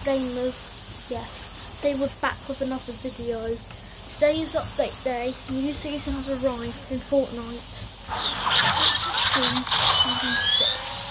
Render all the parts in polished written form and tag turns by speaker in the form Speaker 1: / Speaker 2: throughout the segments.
Speaker 1: gamers? Yes, today we're back with another video. Today is update day. New season has arrived in Fortnite. Season 6.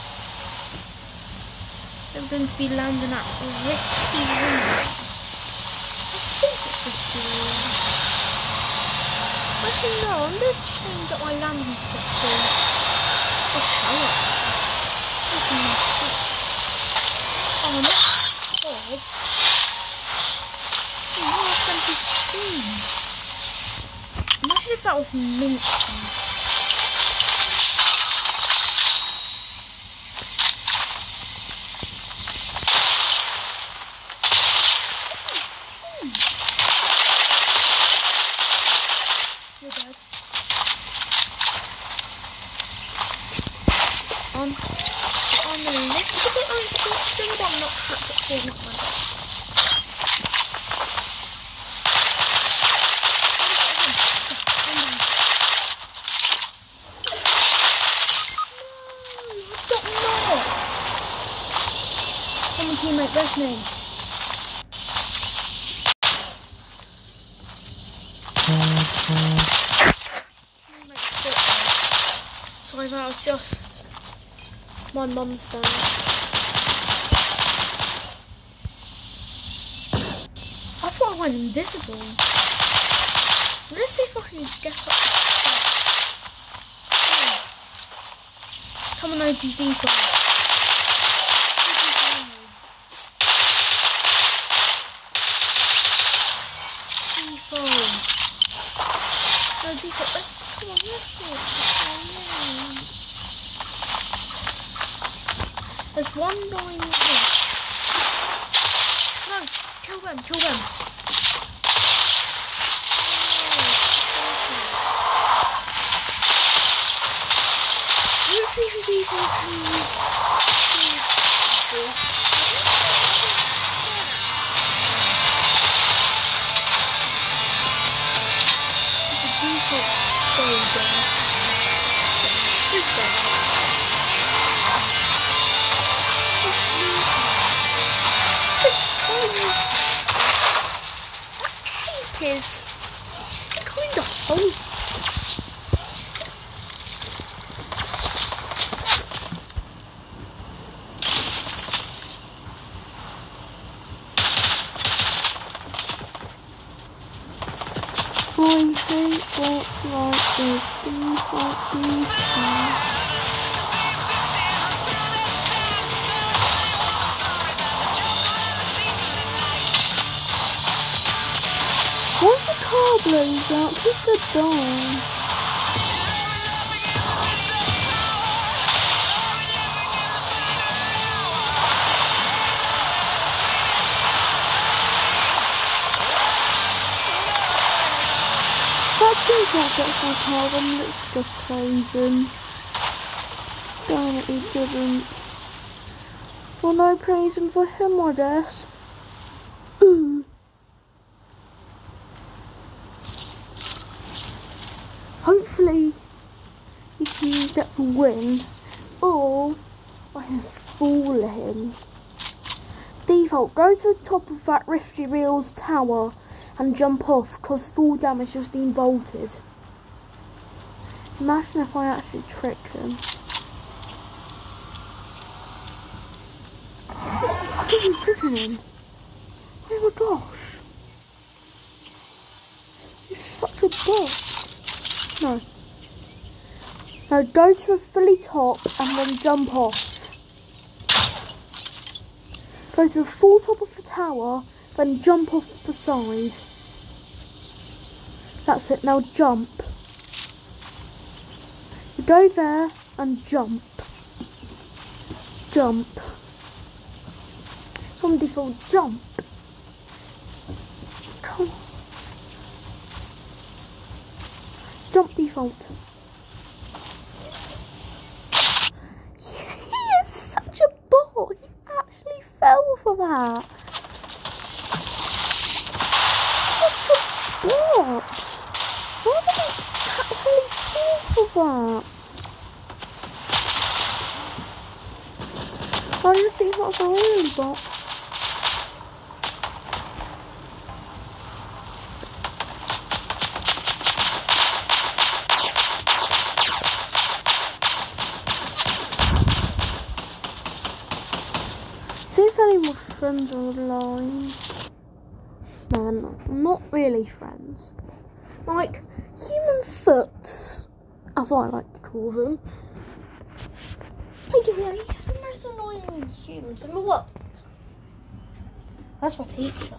Speaker 1: So we're going to be landing at Risky Reels. I think it's Risky Reels. Actually no, I'm going to change up my landing spot to a shower. Show some nice. Oh no. God. It's a nice empty scene. Imagine if that was mincing. You're dead. I'm a little bit uninterested, but I'm not trapped at Fortnite. Teammate, that's me. Sorry, that was just my mum's dad. I thought I went invisible. Let's see if I can get up. Come on, OG default. No, default, come on, let's do it. There's one guy in here. No, kill them, kill them. Usually the default so dead. It's super. That cape is kind of old. I hate bots like this. Default, please. What's the car blows up? People are dying. That default gets my car and it's just praising. Damn it, he didn't. Well, no praising for him, I guess. Hopefully, he can get the win, or I can fool him. Default, go to the top of that Risky Reels tower and jump off, because full damage has been vaulted. Imagine if I actually trick him. I think I'm tricking him. Oh my gosh. He's such a boss. No. No, go to the fully top and then jump off. Go to the full top of the tower, then jump off the side. That's it, now jump. You go there and jump. Jump. Come on, default, jump. Come on. Jump, default. He is such a bot. He actually fell for that. Such a bot. Why did he actually fall for that? I just think that's a really bot. with friends online. No, not really friends. Like human foots, as I like to call them. Anyway, the most annoying humans in the world. That's my teacher.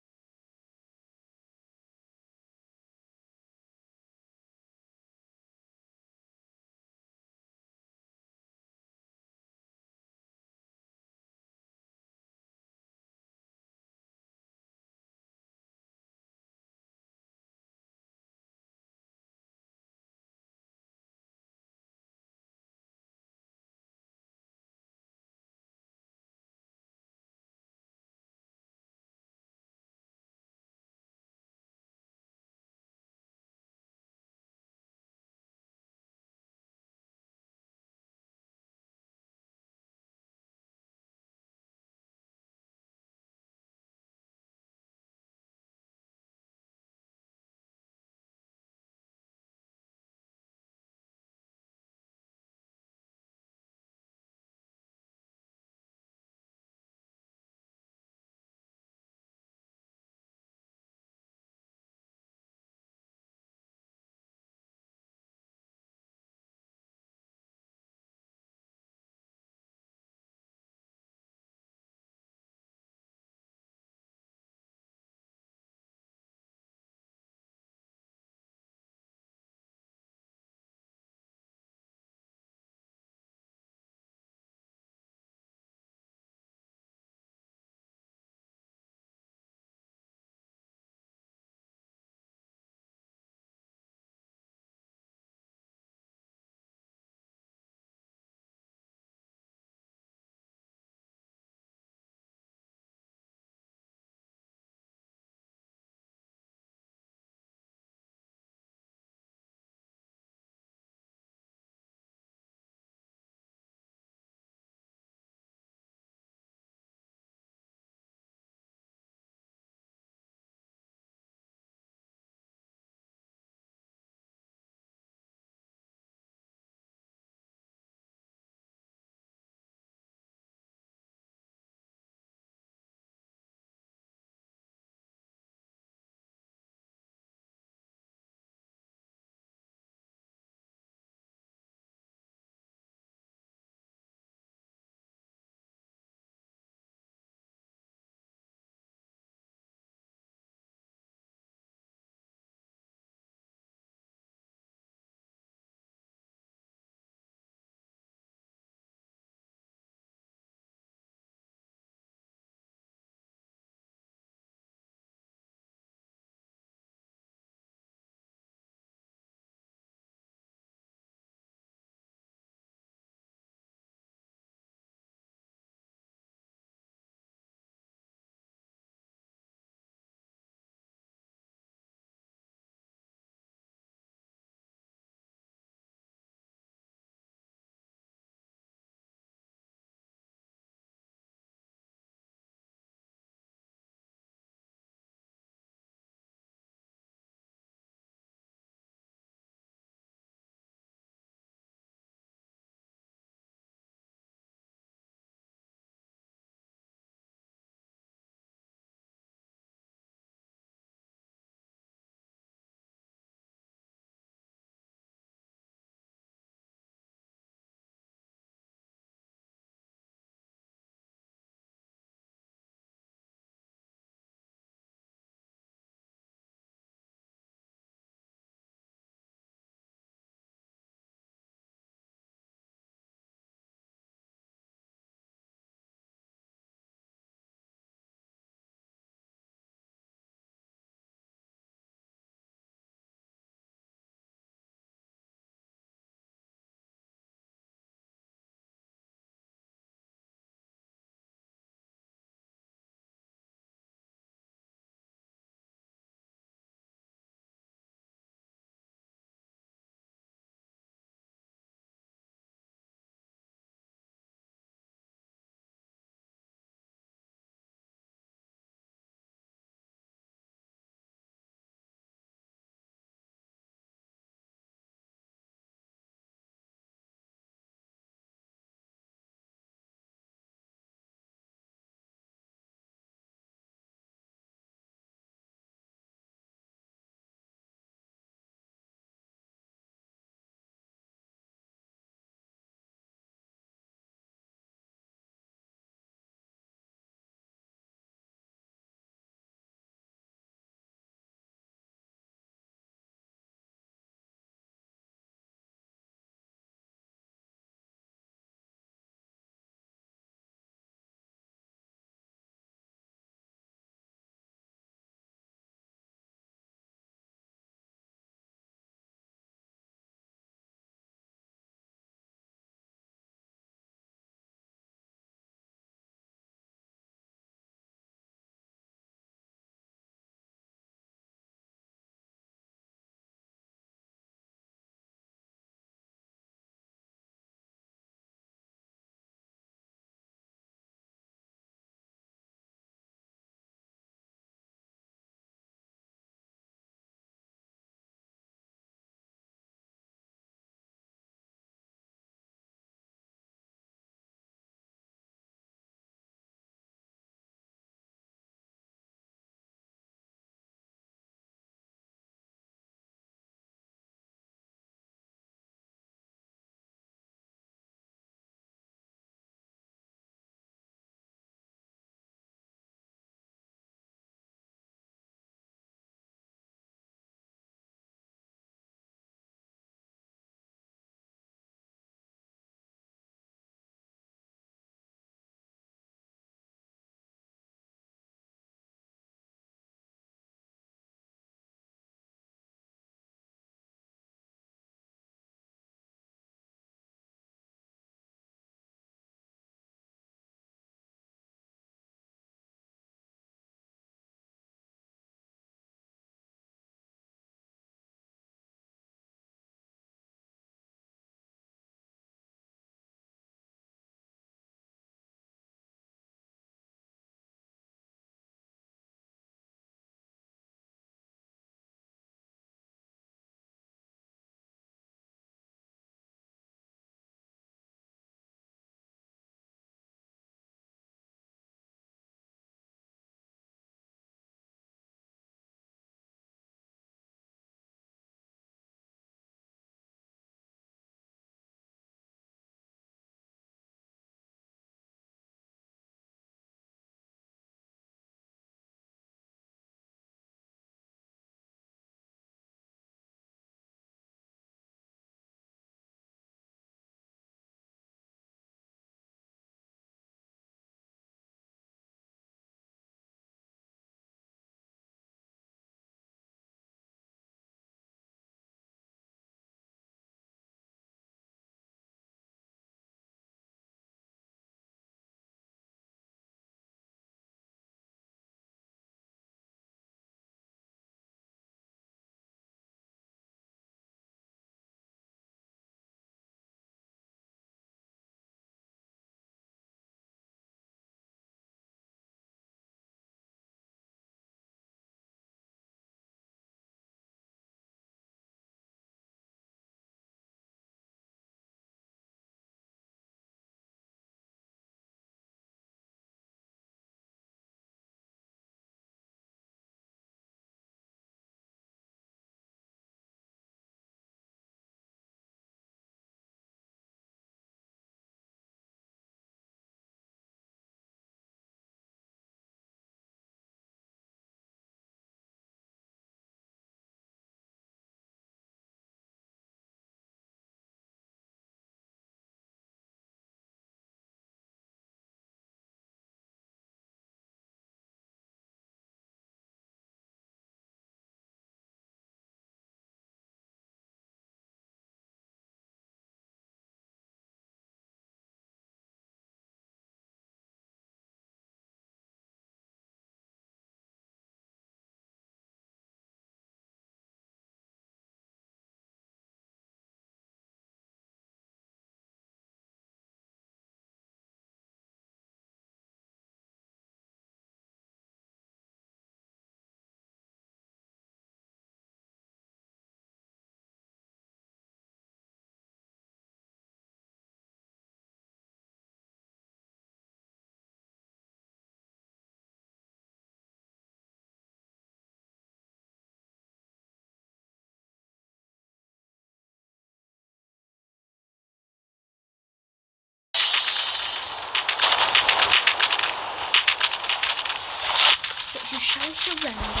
Speaker 1: shall surrender.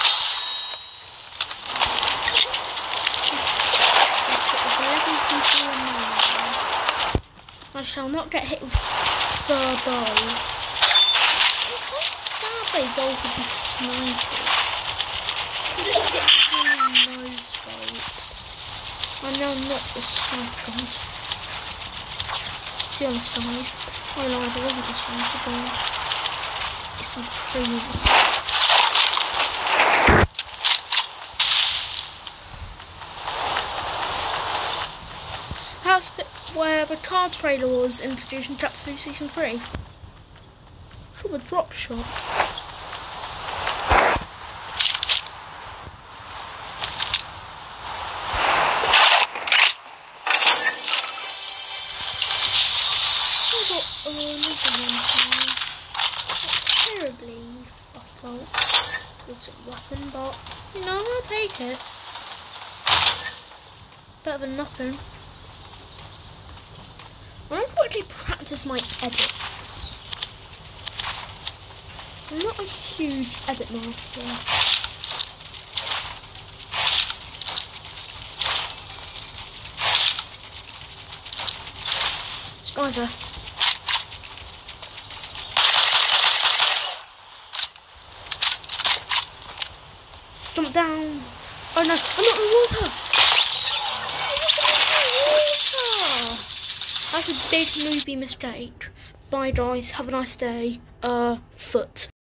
Speaker 1: I shall not get hit with the bow. How sad they bolted the snipers. I'm just getting no scopes. I know I'm not the sniper god. To be honest, guys, I lied, I wasn't the sniper god. It's my training. House where the car trailer was introduced in Chapter 2, Season 3. From a drop shot. I got another one. Not terribly hostile towards a weapon, but you know, I'll take it. Better than nothing. I don't actually practice my edits. I'm not a huge edit master. Sniper. Jump down. Oh no, I'm not in the water. That's a big newbie mistake. Bye guys, have a nice day. Foot.